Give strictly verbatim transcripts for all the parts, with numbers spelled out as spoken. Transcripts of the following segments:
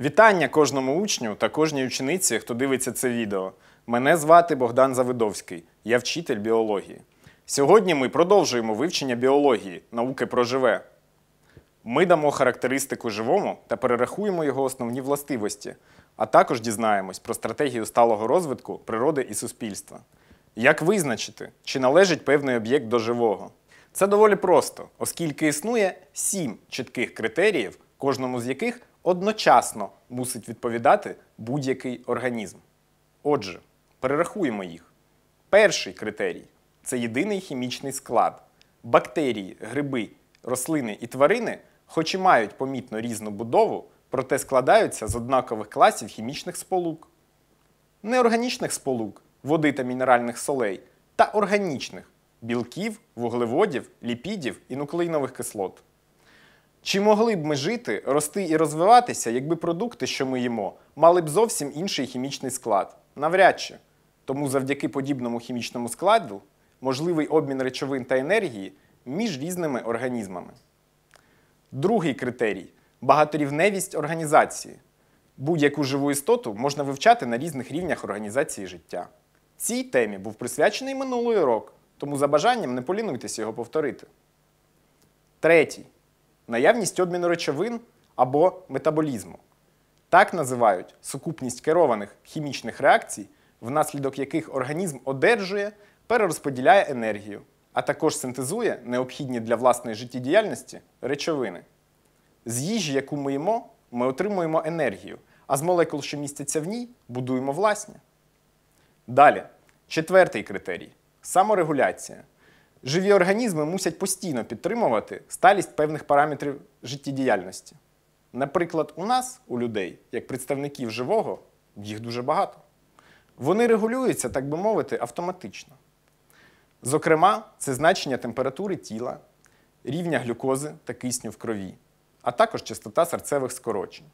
Вітання кожному учню та кожній учениці, хто дивиться це відео. Мене звати Богдан Завидовський, я вчитель біології. Сьогодні ми продовжуємо вивчення біології, науки про живе. Ми дамо характеристику живому та перерахуємо його основні властивості, а також дізнаємось про стратегію сталого розвитку природи і суспільства. Як визначити, чи належить певний об'єкт до живого? Це доволі просто, оскільки існує сім чітких критеріїв, кожному з яких одночасно мусить відповідати будь-який організм. Отже, перерахуємо їх. Перший критерій – це єдиний хімічний склад. Бактерії, гриби, рослини і тварини, хоч і мають помітно різну будову, проте складаються з однакових класів хімічних сполук. Неорганічних сполук – води та мінеральних солей, та органічних – білків, вуглеводів, ліпідів і нуклеїнових кислот. Чи могли б ми жити, рости і розвиватися, якби продукти, що ми їмо, мали б зовсім інший хімічний склад? Навряд чи. Тому завдяки подібному хімічному складу можливий обмін речовин та енергії між різними організмами. Другий критерій – багаторівневість організації. Будь-яку живу істоту можна вивчати на різних рівнях організації життя. Цій темі був присвячений минулий урок, тому за бажанням не полінуйтесь його повторити. Третій – наявність обміну речовин або метаболізму. Так називають сукупність керованих хімічних реакцій, внаслідок яких організм одержує, перерозподіляє енергію, а також синтезує необхідні для власної життєдіяльності речовини. З їжі, яку ми їмо, ми отримуємо енергію, а з молекул, що містяться в ній, будуємо власні. Далі, четвертий критерій – саморегуляція. Живі організми мусять постійно підтримувати сталість певних параметрів життєдіяльності. Наприклад, у нас, у людей, як представників живого, їх дуже багато. Вони регулюються, так би мовити, автоматично. Зокрема, це значення температури тіла, рівня глюкози та кисню в крові, а також частота серцевих скорочень.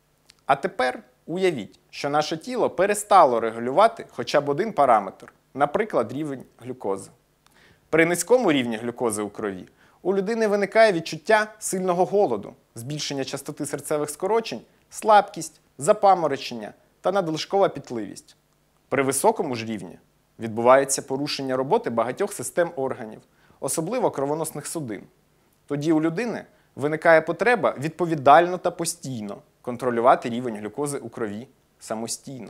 А тепер уявіть, що наше тіло перестало регулювати хоча б один параметр, наприклад, рівень глюкози. При низькому рівні глюкози у крові у людини виникає відчуття сильного голоду, збільшення частоти серцевих скорочень, слабкість, запаморочення та надлишкова пітливість. При високому ж рівні відбувається порушення роботи багатьох систем органів, особливо кровоносних судин. Тоді у людини виникає потреба відповідально та постійно контролювати рівень глюкози у крові самостійно.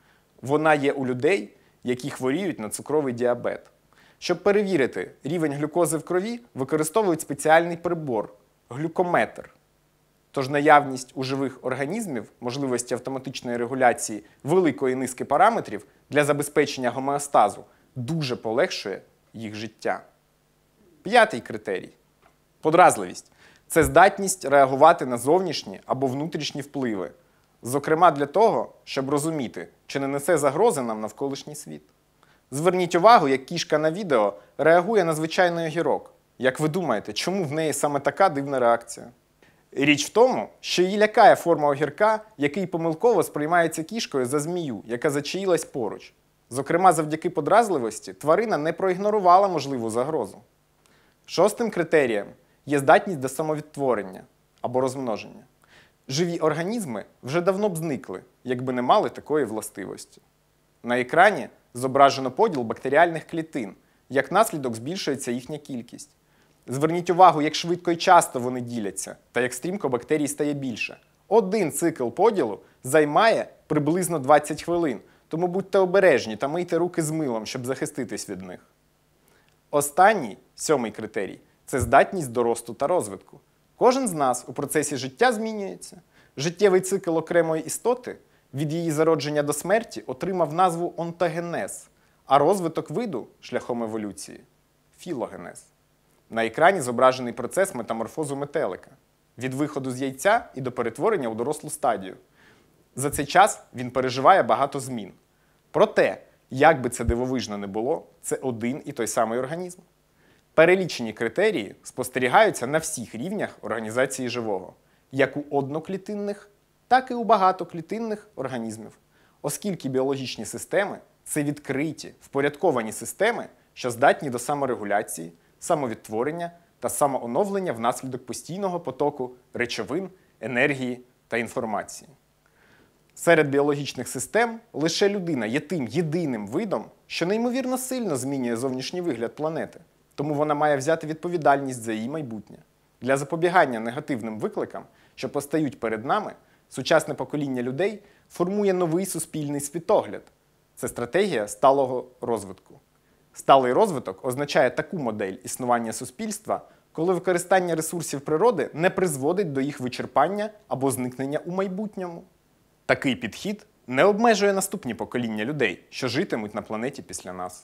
Вона є у людей, які хворіють на цукровий діабет. Щоб перевірити рівень глюкози в крові, використовують спеціальний прибор – глюкометр. Тож наявність у живих організмів можливості автоматичної регуляції великої низки параметрів для забезпечення гомеостазу дуже полегшує їх життя. П'ятий критерій – подразливість. Це здатність реагувати на зовнішні або внутрішні впливи. Зокрема для того, щоб розуміти, чи не несе загрози нам навколишній світ. Зверніть увагу, як кішка на відео реагує на звичайний огірок. Як ви думаєте, чому в неї саме така дивна реакція? Річ в тому, що її лякає форма огірка, який помилково сприймається кішкою за змію, яка зачаїлась поруч. Зокрема, завдяки подразливості тварина не проігнорувала можливу загрозу. Шостим критерієм є здатність до самовідтворення або розмноження. Живі організми вже давно б зникли, якби не мали такої властивості. На екрані зображено поділ бактеріальних клітин, як наслідок збільшується їхня кількість. Зверніть увагу, як швидко і часто вони діляться, та як стрімко бактерій стає більше. Один цикл поділу займає приблизно двадцять хвилин, тому будьте обережні та мийте руки з милом, щоб захиститись від них. Останній, сьомий критерій – це здатність до росту та розвитку. Кожен з нас у процесі життя змінюється. Життєвий цикл окремої істоти від її зародження до смерті отримав назву онтогенез, а розвиток виду шляхом еволюції – філогенез. На екрані зображений процес метаморфозу метелика – від виходу з яйця і до перетворення у дорослу стадію. За цей час він переживає багато змін. Проте, як би це дивовижно не було, це один і той самий організм. Перелічені критерії спостерігаються на всіх рівнях організації живого, як у одноклітинних, так і у багатоклітинних організмів, оскільки біологічні системи – це відкриті, впорядковані системи, що здатні до саморегуляції, самовідтворення та самооновлення внаслідок постійного потоку речовин, енергії та інформації. Серед біологічних систем лише людина є тим єдиним видом, що неймовірно сильно змінює зовнішній вигляд планети. Тому вона має взяти відповідальність за її майбутнє. Для запобігання негативним викликам, що постають перед нами, сучасне покоління людей формує новий суспільний світогляд. Це стратегія сталого розвитку. Сталий розвиток означає таку модель існування суспільства, коли використання ресурсів природи не призводить до їх вичерпання або зникнення у майбутньому. Такий підхід не обмежує наступні покоління людей, що житимуть на планеті після нас.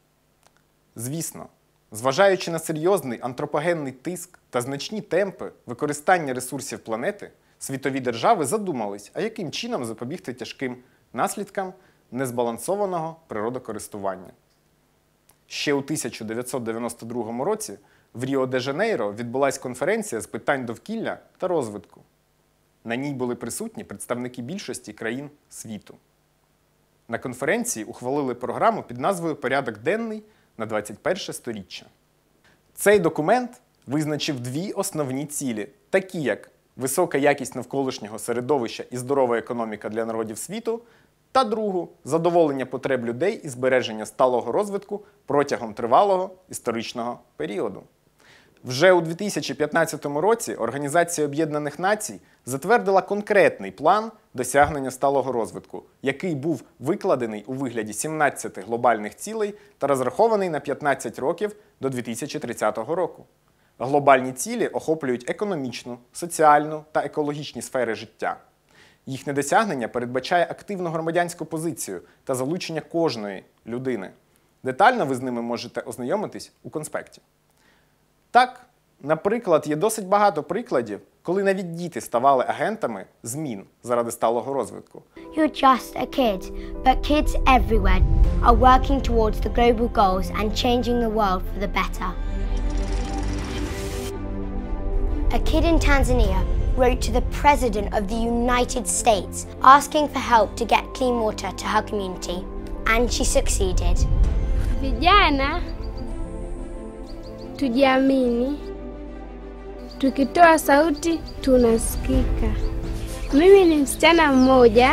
Звісно, зважаючи на серйозний антропогенний тиск та значні темпи використання ресурсів планети, світові держави задумались, а яким чином запобігти тяжким наслідкам незбалансованого природокористування. Ще у тисяча дев'ятсот дев'яносто другому році в Ріо-де-Жанейро відбулась конференція з питань довкілля та розвитку. На ній були присутні представники більшості країн світу. На конференції ухвалили програму під назвою «Порядок денний на двадцять перше сторіччя». Цей документ визначив дві основні цілі, такі як висока якість навколишнього середовища і здорова економіка для народів світу, та другу – задоволення потреб людей і збереження сталого розвитку протягом тривалого історичного періоду. Вже у дві тисячі п'ятнадцятому році Організація Об'єднаних Націй затвердила конкретний план досягнення сталого розвитку, який був викладений у вигляді сімнадцяти глобальних цілей та розрахований на п'ятнадцять років до дві тисячі тридцятого року. Глобальні цілі охоплюють економічну, соціальну та екологічні сфери життя. Їхнє досягнення передбачає активну громадянську позицію та залучення кожної людини. Детально ви з ними можете ознайомитись у конспекті. Так, наприклад, є досить багато прикладів, коли навіть діти ставали агентами змін заради сталого розвитку. You're just a kid, but kids everywhere are working towards the global goals and changing the world for the better. A kid in Tanzania wrote to the President of the United States asking for help to get clean water to her community, and she succeeded. Vijana tujiamini, tukitoa sauti tunasikika. Mimi ni msichana mmoja,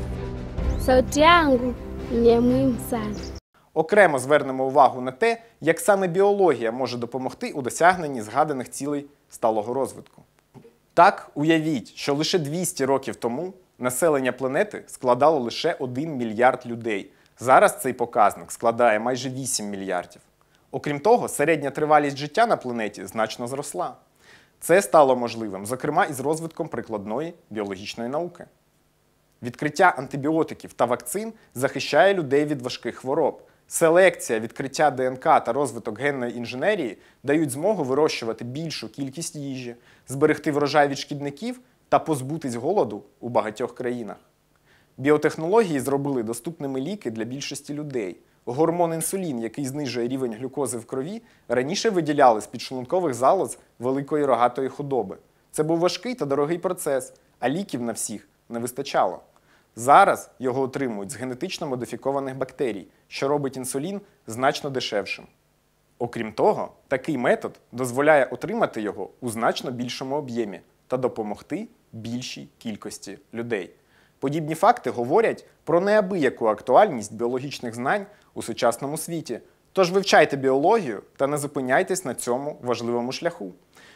sauti yangu ni ya muhimu sana. Окремо звернемо увагу на те, як саме біологія може допомогти у досягненні згаданих цілей сталого розвитку. Так, уявіть, що лише двісті років тому населення планети складало лише один мільярд людей. Зараз цей показник складає майже вісім мільярдів. Окрім того, середня тривалість життя на планеті значно зросла. Це стало можливим, зокрема, із розвитком прикладної біологічної науки. Відкриття антибіотиків та вакцин захищає людей від важких хвороб. Селекція, відкриття ДНК та розвиток генної інженерії дають змогу вирощувати більшу кількість їжі, зберегти врожай від шкідників та позбутись голоду у багатьох країнах. Біотехнології зробили доступними ліки для більшості людей. Гормон інсулін, який знижує рівень глюкози в крові, раніше виділяли з підшлункових залоз великої рогатої худоби. Це був важкий та дорогий процес, а ліків на всіх не вистачало. Зараз його отримують з генетично модифікованих бактерій, що робить інсулін значно дешевшим. Окрім того, такий метод дозволяє отримати його у значно більшому об'ємі та допомогти більшій кількості людей. Подібні факти говорять про неабияку актуальність біологічних знань у сучасному світі. Тож вивчайте біологію та не зупиняйтесь на цьому важливому шляху.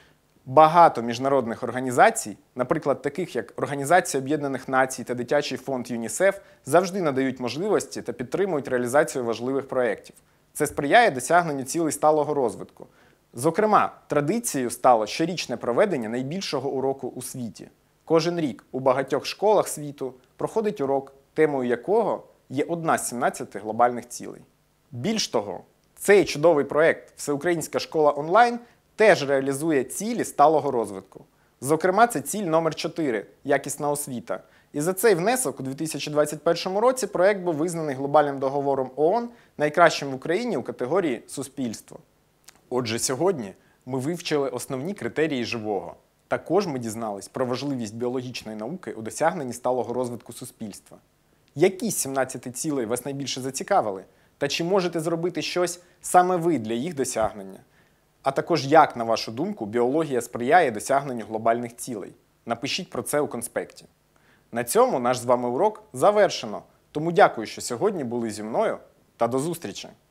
Багато міжнародних організацій, наприклад, таких як Організація Об'єднаних Націй та Дитячий фонд ЮНІСЕФ, завжди надають можливості та підтримують реалізацію важливих проєктів. Це сприяє досягненню цілей сталого розвитку. Зокрема, традицією стало щорічне проведення найбільшого уроку у світі. Кожен рік у багатьох школах світу проходить урок, темою якого є одна з сімнадцяти глобальних цілей. Більш того, цей чудовий проєкт «Всеукраїнська школа онлайн» теж реалізує цілі сталого розвитку. Зокрема, це ціль номер чотири – якісна освіта. І за цей внесок у дві тисячі двадцять першому році проєкт був визнаний глобальним договором ООН найкращим в Україні у категорії «Суспільство». Отже, сьогодні ми вивчили основні критерії живого. Також ми дізнались про важливість біологічної науки у досягненні сталого розвитку суспільства. Які з сімнадцяти цілей вас найбільше зацікавили? Та чи можете зробити щось саме ви для їх досягнення? А також як, на вашу думку, біологія сприяє досягненню глобальних цілей? Напишіть про це у конспекті. На цьому наш з вами урок завершено. Тому дякую, що сьогодні були зі мною, та до зустрічі!